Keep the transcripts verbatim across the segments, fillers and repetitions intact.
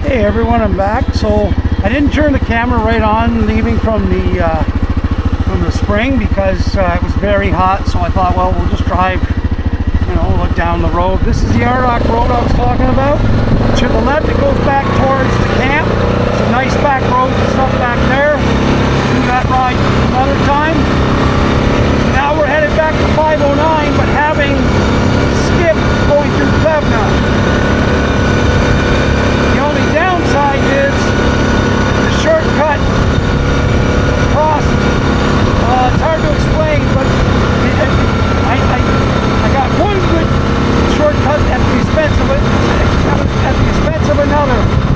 Hey everyone, I'm back. So I didn't turn the camera right on leaving from the uh, from the spring because uh, it was very hot. So I thought, well, we'll just drive, you know, look down the road. This is the Ardoch Road I was talking about. To the left, it goes back towards the camp. It's a nice back road and stuff back there. Do that ride another time. Now we're headed back to five oh nine, but having skipped going through Plevna. The only downside is the shortcut across. Uh, it's hard to explain, but it, it, I, I, I got one good shortcut at the expense of it, at the expense of another.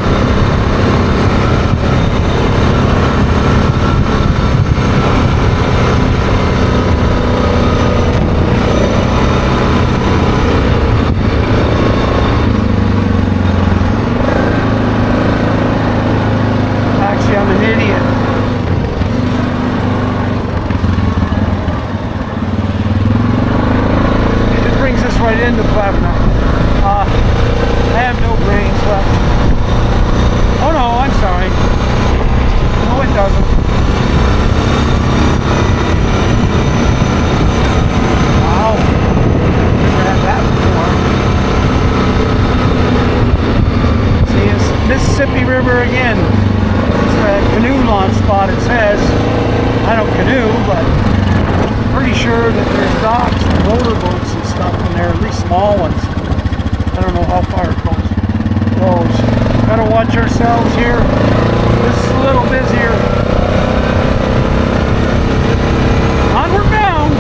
I'm an idiot. It brings us right into Plevna. Uh, I have no brains left. Oh no, I'm sorry. No, it doesn't. Wow. Never had that before. See, it's Mississippi River again. Canoe launch spot, it says. I don't canoe, but I'm pretty sure that there's docks and motorboats and stuff in there, at least small ones. I don't know how far it goes. goes. Gotta watch ourselves here. This is a little busier. Onward bound!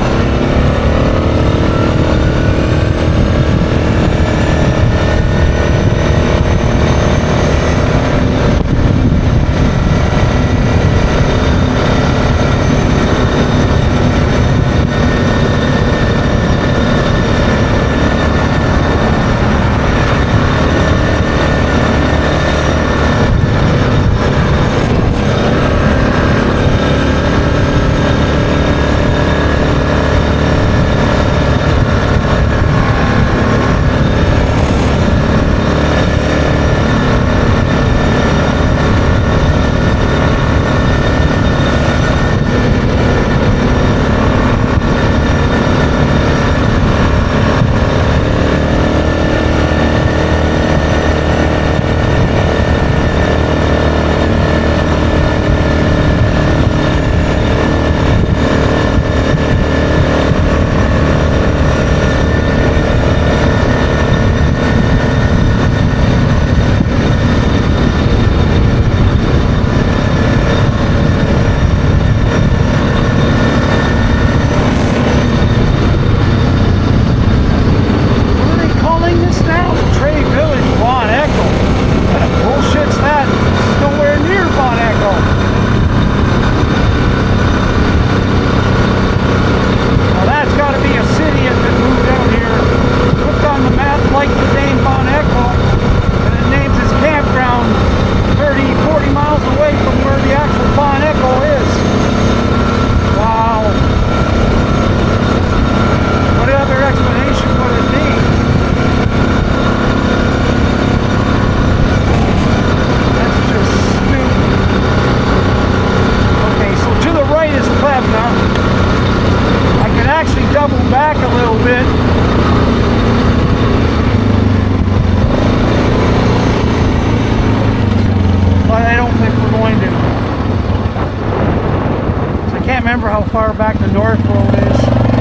Remember how far back the North Road is.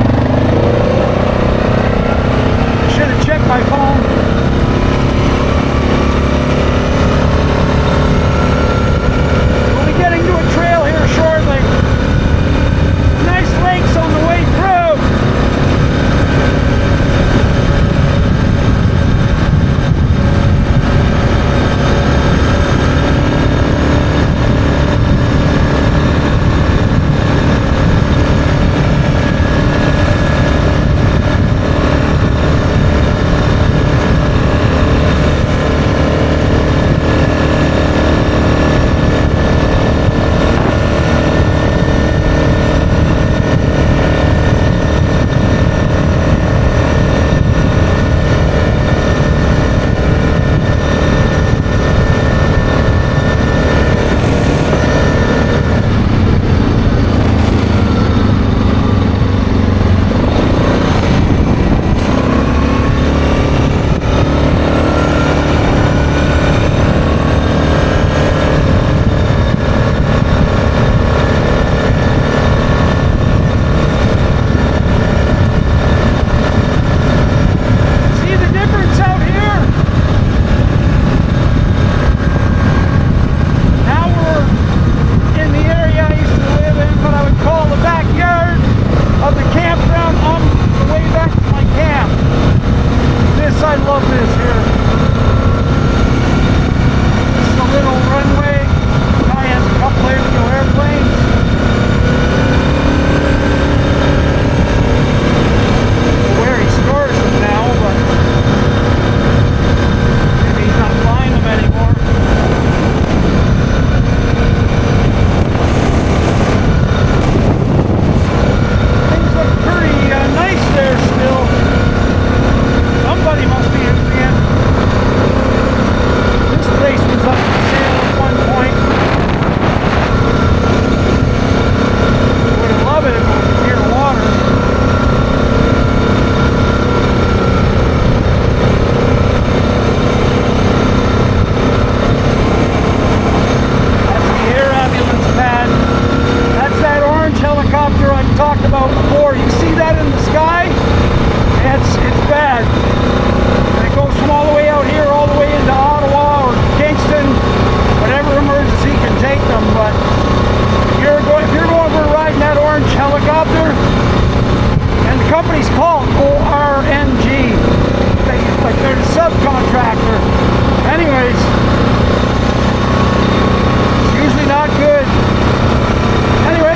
I should have checked my phone. We'll be getting to a trail here shortly. Nice lakes on the way through. called O R N G. They, like they're the subcontractor. Anyways, it's usually not good. Anyway.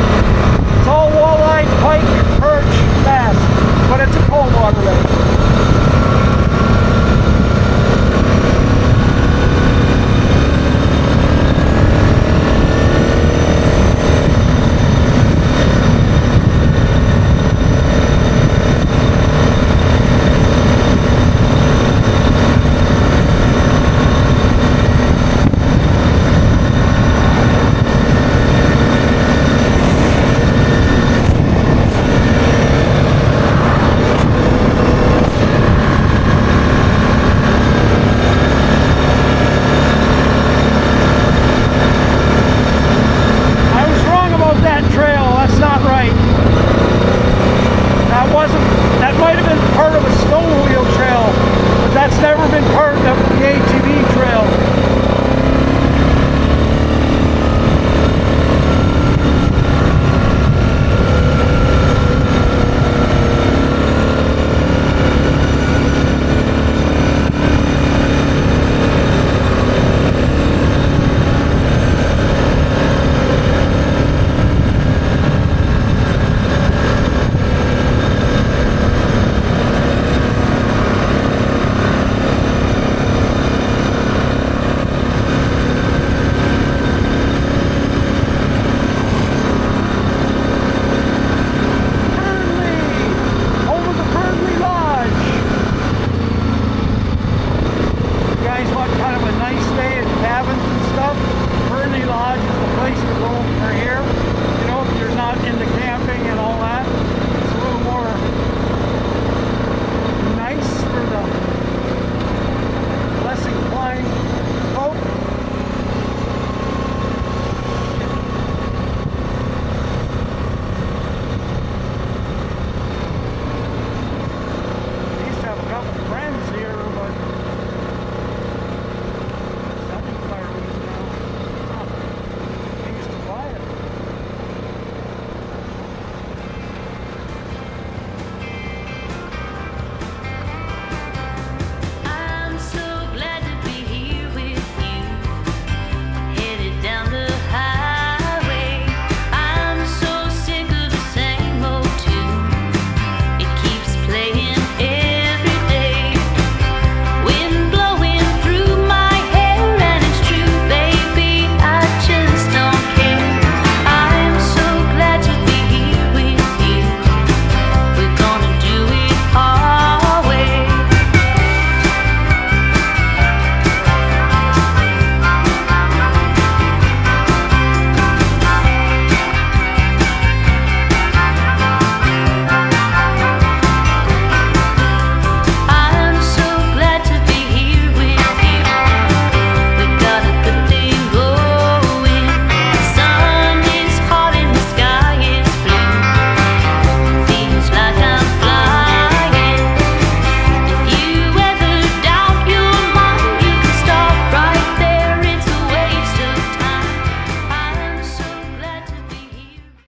Water lake.